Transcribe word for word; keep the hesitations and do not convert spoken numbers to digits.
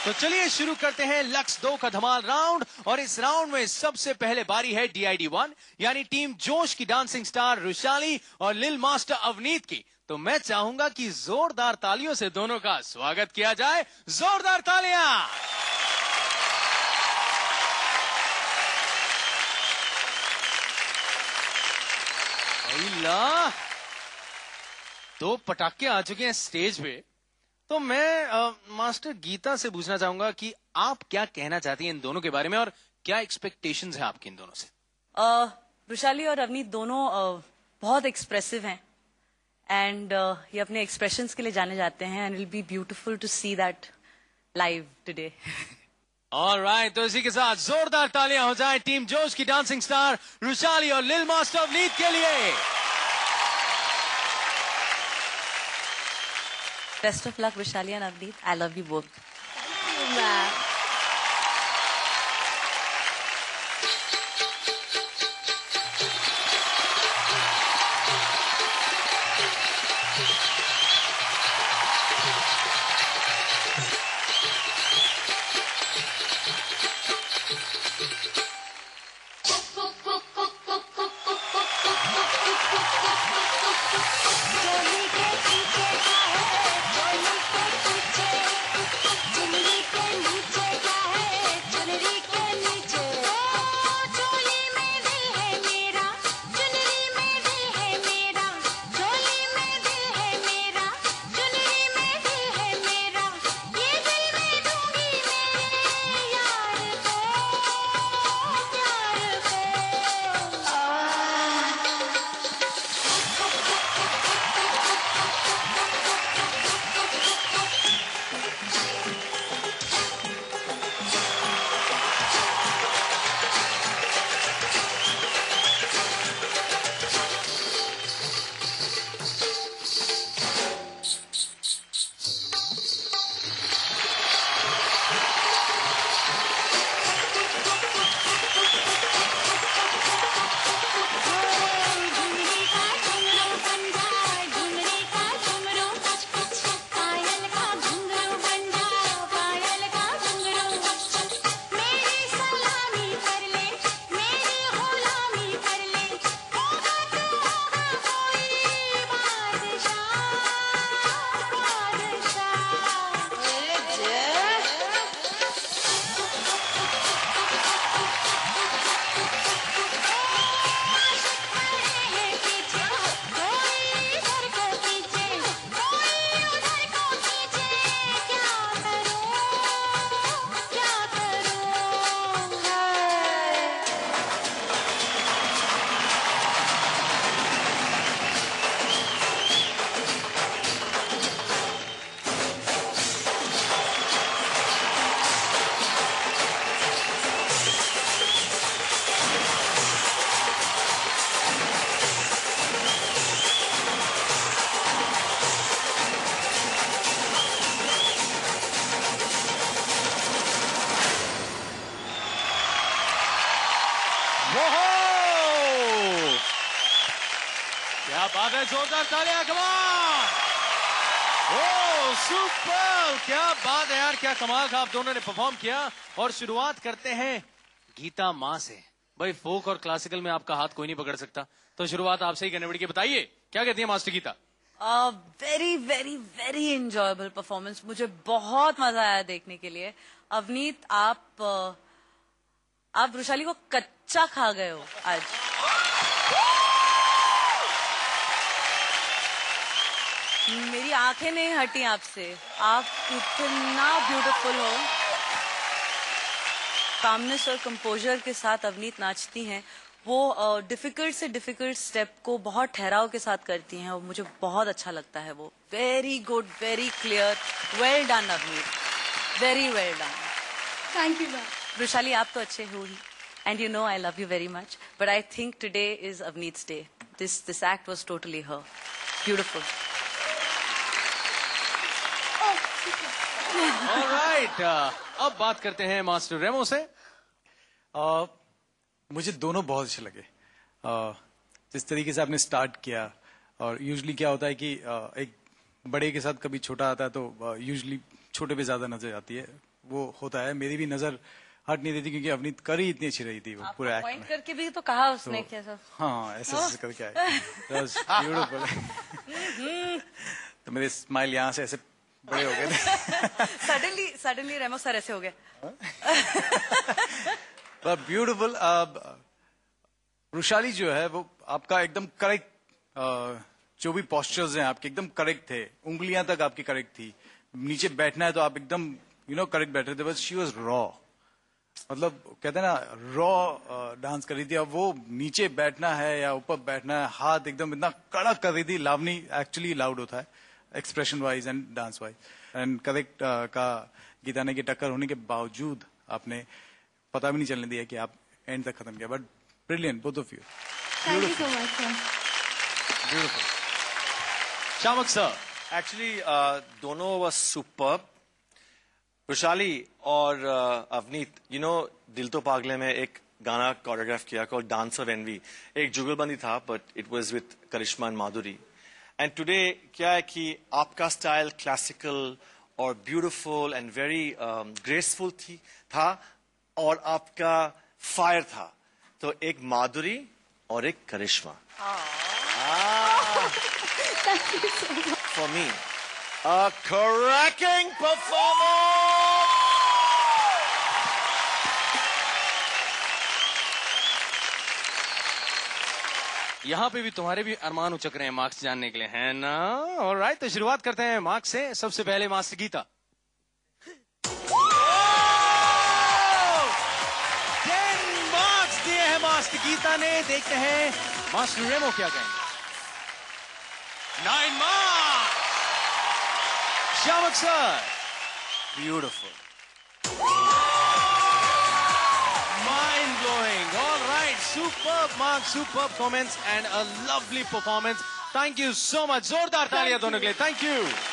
तो चलिए शुरू करते हैं लक्स दो का धमाल राउंड। और इस राउंड में सबसे पहले बारी है डी आई डी वन यानी टीम जोश की डांसिंग स्टार रुशाली और लिल मास्टर अवनीत की। तो मैं चाहूंगा कि जोरदार तालियों से दोनों का स्वागत किया जाए। जोरदार तालियां। अल्लाह, दो पटाखे आ चुके हैं स्टेज पे। तो मैं आ, मास्टर गीता से पूछना चाहूंगा कि आप क्या कहना चाहती हैं इन दोनों के बारे में और क्या एक्सपेक्टेशंस हैं आपकी इन दोनों से? रुशाली और अवनीत दोनों uh, बहुत एक्सप्रेसिव हैं एंड uh, ये अपने एक्सप्रेशंस के लिए जाने जाते हैं and will be beautiful to see that live today. Alright, तो इसी के साथ जोरदार तालियां हो जाए टीम जोश की डांसिंग स्टार रुशाली और लिल मास्टर अवनीत के लिए। Best of luck, Rushali and Avneet. I love you both. Thank you, ma'am. क्या बात है, जोरदार तालियां, कम ऑन। ओह सुपर, क्या बात है यार, क्या कमाल का आप दोनों ने परफॉर्म किया। और शुरुआत करते हैं गीता माँ से। भाई फोक और क्लासिकल में आपका हाथ कोई नहीं पकड़ सकता, तो शुरुआत आपसे ही करने पड़ेगी। बताइए क्या कहती है master Geeta? Very very very enjoyable performance, मुझे बहुत मजा आया देखने के लिए। अवनीत, आप uh, आप रुशाली को कच्चा खा गए हो आज। मेरी आंखें नहीं हटी आपसे, आप इतना ब्यूटीफुल हो। कामनेस और कंपोजर के साथ अवनीत नाचती हैं, वो डिफिकल्ट uh, से डिफिकल्ट स्टेप को बहुत ठहराव के साथ करती हैं और मुझे बहुत अच्छा लगता है वो। Very good, very clear, well done Avneet, very well done. Thank you ma'am. Rushali, आप तो अच्छे हो ही, and you know I love you very much, but I think today is Avneet's day. This this act was totally her, beautiful. Alright, अब बात करते हैं master रेमो से। uh, मुझे दोनों बहुत अच्छे लगे। uh, जिस तरीके से आपने स्टार्ट किया, और यूजुअली क्या होता है कि uh, एक बड़े के साथ कभी छोटा आता है तो यूजुअली uh, छोटे पे ज्यादा नजर आती है, वो होता है, मेरी भी नजर हट नहीं रही थी क्योंकि अवनीत कर ही इतनी अच्छी रही थी वो पूरे एक्ट पॉइंट में। करके भी तो कहा उसने क्या सब। हाँ, ऐसे ऐसे करके आए। That was beautiful. तो मेरे स्माइल यहाँ से ऐसे बड़े हो गए थे। सडनली सडनली रेमो सर ऐसे हो गए। But beautiful. वृषाली जो है वो आपका एकदम करेक्ट, जो भी पोस्चर्स हैं आपके एकदम करेक्ट थे, उंगलियां तक आपकी करेक्ट थी, नीचे बैठना है तो आप एकदम यू नो करेक्ट बैठ रहे थे, बस शी वॉज रॉ, मतलब कहते हैं ना रॉ डांस कर रही थी। अब वो नीचे बैठना है या ऊपर बैठना है, हाथ एकदम इतना कड़क कर रही थी। लावनी एक्चुअली लाउड होता है expression wise and dance wise, and correct का गीताने की टक्कर होने के बावजूद आपने पता भी नहीं चलने दिया कि आप एंड तक खत्म किया। But brilliant both of you, Thank you so much, sir. Beautiful. Shiamak sir, actually दोनों was superb. वृषाली और uh, अवनीत, यू नो दिल तो पागले में एक गाना कोरियोग्राफ किया कॉल्ड डांस ऑफ एनवी। एक जुगलबंदी था but it was with Karisma and Madhuri. And today क्या है कि आपका स्टाइल क्लासिकल और ब्यूटीफुल एंड वेरी ग्रेसफुल थी था और आपका फायर था, तो एक माधुरी और एक Karisma. For me a cracking performance. यहाँ पे भी तुम्हारे भी अरमान उचक रहे हैं मार्क्स जानने के लिए, है ना? ऑलराइट, तो शुरुआत करते हैं मार्क्स से। सबसे पहले मास्टर गीता। टेन मार्क्स दिए हैं मास्टर गीता ने। देखते हैं मास्टर रेमो क्या कहेंगे। Nine marks. Shiamak sir, Beautiful. mind blowing. All right, superb marks, superb comments, and a lovely performance. Thank you so much. जोरदार तालियां दोनों के लिए. Thank you.